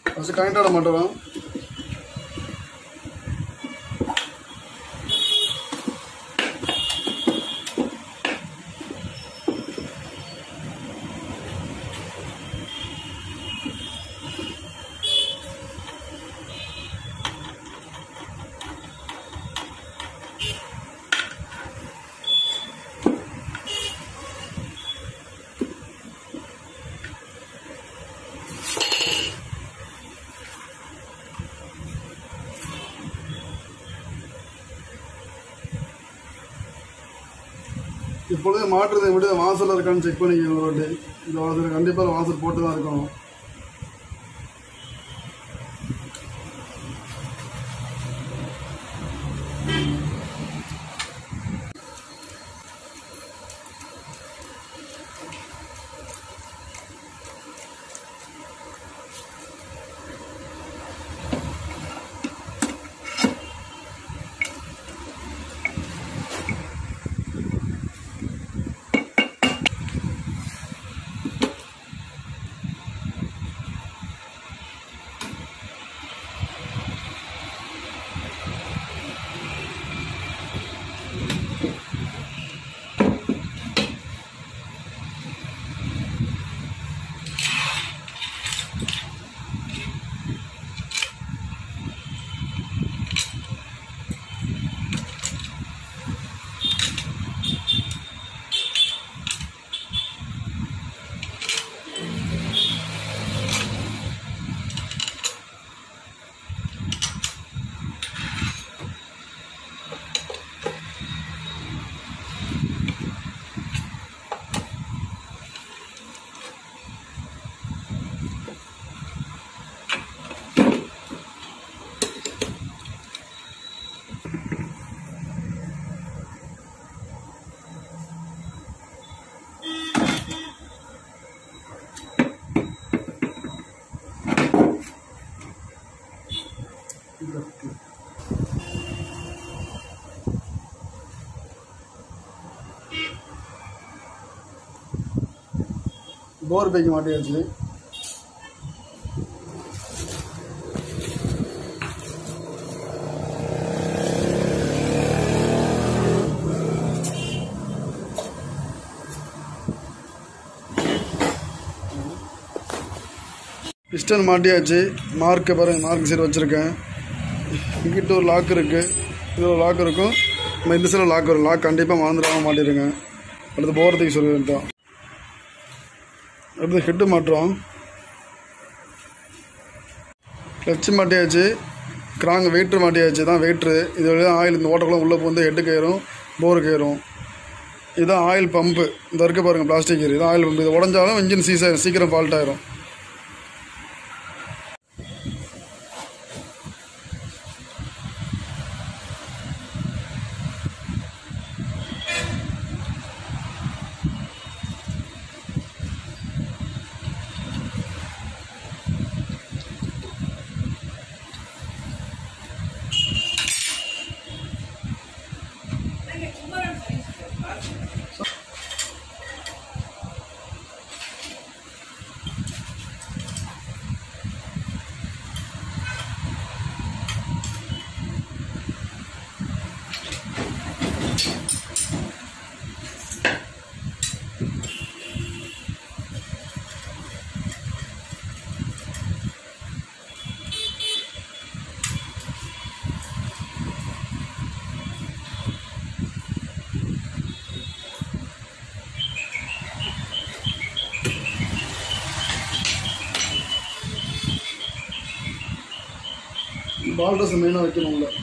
First connect ஆட மாட்டோம். இப்பொழுது மாற்றுறதை விட வாசலில் இருக்கான்னு செக் பண்ணிக்கோங்க. ஒரு வாட்டி இந்த வாசல் கண்டிப்பாக வாசல் போட்டு தான் இருக்கணும். போர் பைக்கு மாட்டியாச்சு. பிஸ்டன் மாட்டியாச்சு. மார்க்கை பாருங்க, மார்க் சைடு வச்சுருக்கேன். இங்கிட்ட ஒரு லாக் இருக்குது, இது ஒரு லாக் இருக்கும். நம்ம இந்த சைடில் லாக் வரும். லாக் கண்டிப்பாக மறந்துடாமல் மாட்டிடுங்க. அடுத்து போகிறதுக்கு சொல்லிட்டோம். அடுத்து ஹெட்டு மாட்டுறோம். கிளச்சு மாட்டியாச்சு. கிராங்கு வெயிட்ரு மாட்டியாச்சு. தான் வெயிட்ரு. இது வழியாக ஆயில் இந்த ஓட்டக்குள்ள உள்ளே வந்து ஹெட்டுக்கு ஏறும், போருக்கு ஏறும். இதுதான் ஆயில் பம்பு. இந்த இருக்க பாருங்கள், பிளாஸ்டிக் இது ஆயில் பம்பு. இது உடஞ்சாலும் இன்ஜின் சீக்கிரம் ஃபால்ட் ஆயிரும். பால் ட்ரெஸ் மெயினாக வைக்கணும் உள்ள.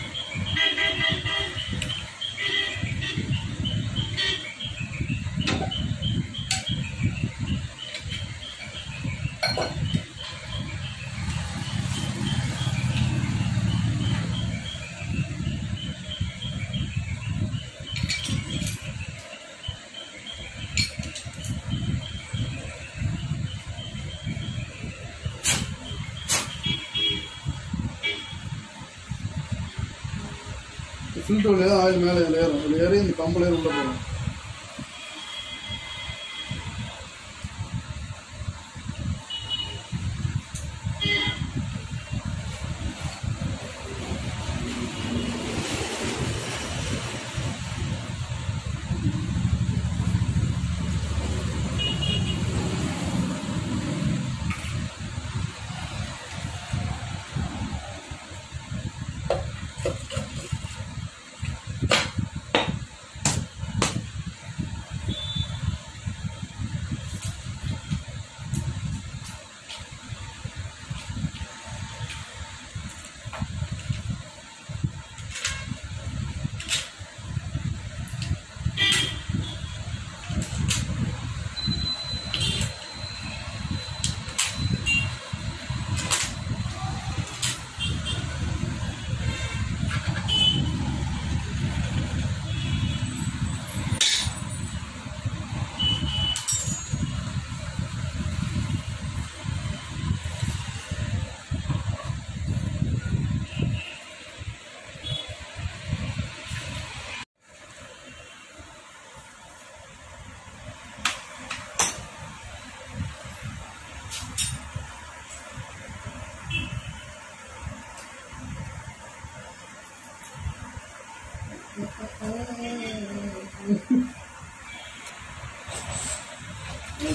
ஃபில்டர் வழியாக ஆயில் மேலே இதில் ஏறும். இதில் ஏறி இந்த பம்பில் ஏறி உள்ளே போகும்.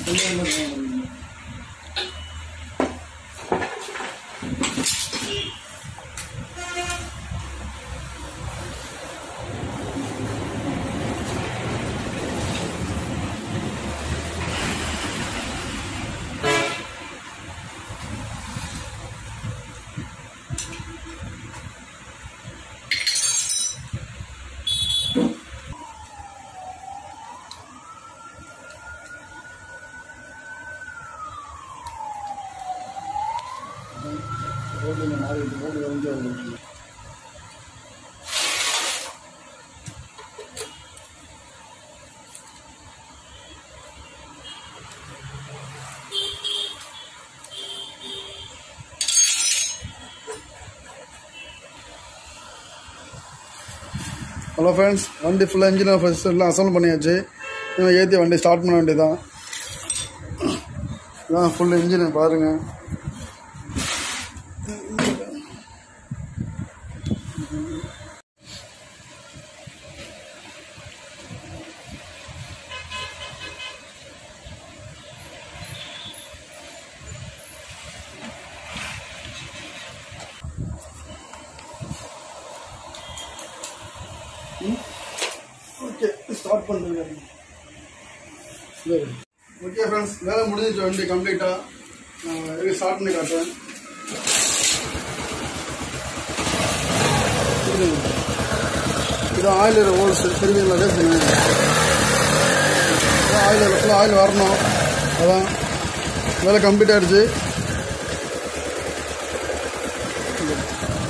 ஹலோ ஃப்ரெண்ட்ஸ், வண்டி ஃபுல்லாக இன்ஜினை ஃபஸ்ட் எல்லாம் அசம்பிள் பண்ணியாச்சு. ஏற்றி வண்டி ஸ்டார்ட் பண்ண வேண்டியதான். இதான் ஃபுல் இன்ஜினை பாருங்கள். ஓகே, ஸ்டார்ட் பண்ணுங்க. ஓகே ஃப்ரெண்ட்ஸ், வேலை முடிஞ்சிச்சு. வண்டி கம்ப்ளீட்டாக நான் ஸ்டார்ட் பண்ணி காட்டுறேன். இது ஆயில் ஹோல்ஸ் தெரியுங்களா? பேசுங்க. ஆயில் ஃபுல்லாக ஆயில் வரணும். அதான் வேலை கம்ப்ளீட் ஆகிடுச்சு.